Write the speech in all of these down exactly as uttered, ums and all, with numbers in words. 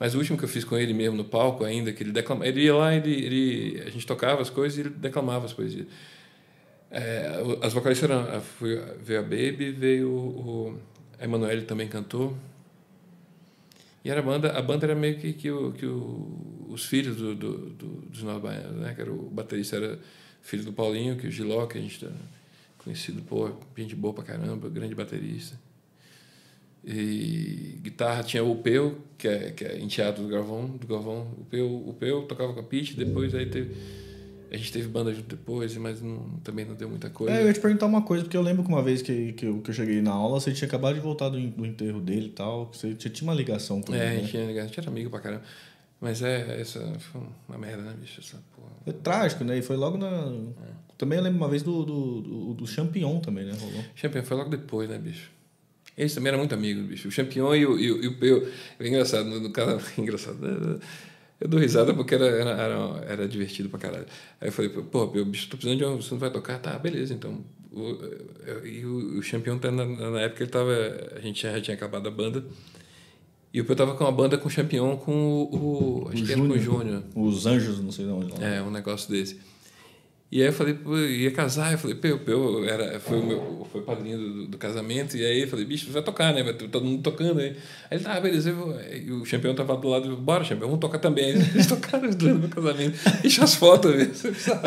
Mas o último que eu fiz com ele mesmo no palco ainda, que ele declamava, ele ia lá, ele, ele, a gente tocava as coisas e ele declamava as poesias. É, as vocalistas eram, foi, veio a Baby, veio o, a Emanuele também cantou. E era a banda, a banda era meio que, que, o, que o, os filhos do, do, do, dos Nós Baianos, né? Que era o baterista era filho do Paulinho, que é o Giló, que a gente tá conhecido, pô, gente boa pra caramba, grande baterista. E guitarra tinha o Peu, que é, que é enteado do Galvão, do Galvão. O Peu, o Peu tocava com a Pitty, depois aí teve, a gente teve banda junto depois, mas não, também não deu muita coisa. É, eu ia te perguntar uma coisa, porque eu lembro que uma vez que, que, eu, que eu cheguei na aula, você tinha acabado de voltar do, do enterro dele e tal, que você tinha uma ligação com ele. É, a né? gente, tinha, a gente era amigo pra caramba. Mas é, essa foi uma merda, né, bicho? Essa porra. Foi trágico, né? E foi logo na... É. Também eu lembro uma vez do, do, do, do Champignon também, né? Rolou. Champignon foi logo depois, né, bicho? Eles também eram muito amigos, bicho. O Champignon e o, e o, e o Peu. É engraçado, no, no caso, engraçado. Eu dou risada porque era, era, era, era divertido pra caralho. Aí eu falei, pô, Peu, bicho, tô precisando de um... Você não vai tocar? Tá, beleza, então. O, e o, o Champignon, na, na época, ele tava... A gente já tinha acabado a banda. E o Peu tava com uma banda com o Champignon, com o... o acho o que Júnior, era com o Júnior. Os Anjos, não sei de onde. Lá. É, um negócio desse. E aí eu falei, pô, ia casar, eu falei, Peu, Peu era, foi o meu, foi o padrinho do, do casamento, e aí eu falei, bicho, vai tocar, né? Vai ter todo mundo tocando aí. Aí ele, tá, ah, beleza, eu vou. E o Champignon tava do lado, bora, Champignon, vamos tocar também. Aí eles tocaram os dois no meu casamento. Deixa as fotos, velho, você sabe.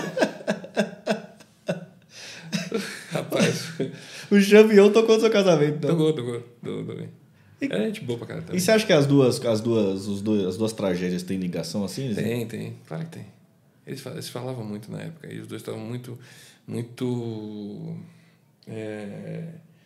Rapaz. O Champignon tocou no seu casamento, então. Tocou, tocou, tocou também. É gente boa pra caramba. E você acha que as duas, as duas, os dois, as duas tragédias têm ligação assim? Tem, tem, claro que tem. Eles, eles falavam muito na época, e os dois estavam muito, muito, é,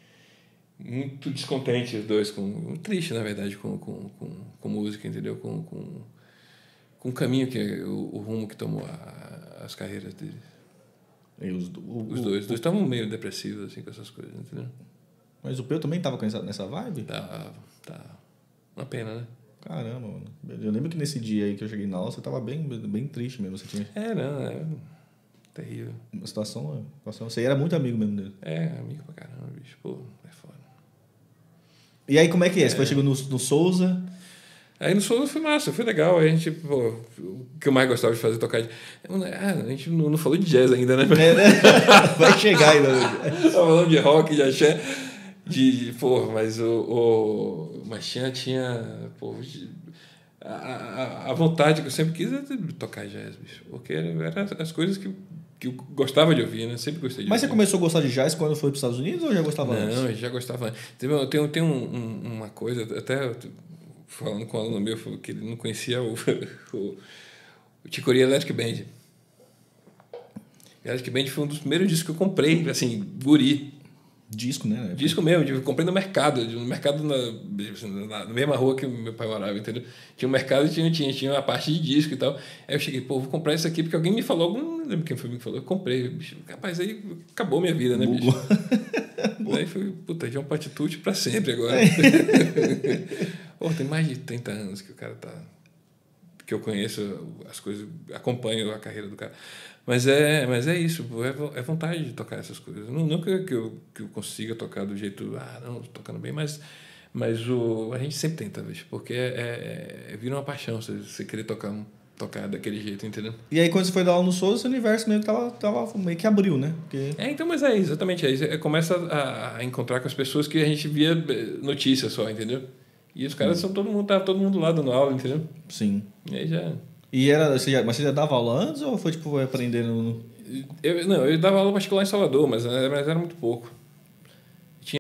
muito descontentes, os dois, com, triste, na verdade, com, com, com, com música, entendeu? Com, com, com o caminho, que o, o rumo que tomou a, as carreiras deles. E os, o, os dois, os dois estavam meio depressivos, assim, com essas coisas, entendeu? Mas o Peu também estava nessa vibe? Tá, tá. Uma pena, né? Caramba, mano. Eu lembro que nesse dia aí que eu cheguei na aula, você tava bem, bem triste mesmo. Você tinha... É, não, é terrível. Uma situação, situação... Você era muito amigo mesmo dele. É, amigo pra caramba, bicho. Pô, é foda. E aí, como é que é? Você é. foi chegando no, no Souza... Aí no Souza foi massa, foi legal. Aí a gente, pô, o que eu mais gostava de fazer, tocar... De... Ah, a gente não, não falou de jazz ainda, né? É, né? Vai chegar ainda. Tava falando de rock, de axé... De, pô, mas o, o Machinha tinha, pô, a, a, a vontade que eu sempre quis é de tocar jazz, bicho, porque eram era as coisas que, que eu gostava de ouvir, né? Sempre gostei de Mas ouvir. Você começou a gostar de jazz quando foi para os Estados Unidos ou já gostava Não, antes? Não, eu já gostava antes. Tem, tem, tem um, um, uma coisa, até falando com um aluno meu, que ele não conhecia o, o, o Ticoria Electric Band. Electric Band foi um dos primeiros discos que eu comprei, assim, guri. Disco, né? Disco mesmo, eu comprei no mercado, no mercado na, na mesma rua que meu pai morava, entendeu? Tinha um mercado e tinha, tinha, tinha uma parte de disco e tal. Aí eu cheguei, pô, vou comprar isso aqui porque alguém me falou, não lembro quem foi que falou, eu comprei, bicho. Rapaz, aí acabou minha vida, né, bicho? Aí foi, puta, John Patitucci pra sempre agora. Pô, tem mais de trinta anos que o cara tá... que eu conheço as coisas, acompanho a carreira do cara. Mas é, mas é isso, é vontade de tocar essas coisas. Não, não que, eu, que eu consiga tocar do jeito, ah, não, tocando bem, mas, mas o, a gente sempre tenta, bicho, porque é, é, vira uma paixão você, você querer tocar, tocar daquele jeito, entendeu? E aí, quando você foi dar aula no Souza, o universo meio que, tava, tava, meio que abriu, né? Porque... É, então, mas é exatamente aí. Você começa a, a encontrar com as pessoas que a gente via notícias só, entendeu? E os caras hum. são todo mundo, tá todo mundo lá dando aula, entendeu? Sim. E aí já... E era, você já, mas você já dava aula antes ou foi tipo aprendendo? No... Eu, não, eu dava aula particular em Salvador, mas, mas era muito pouco.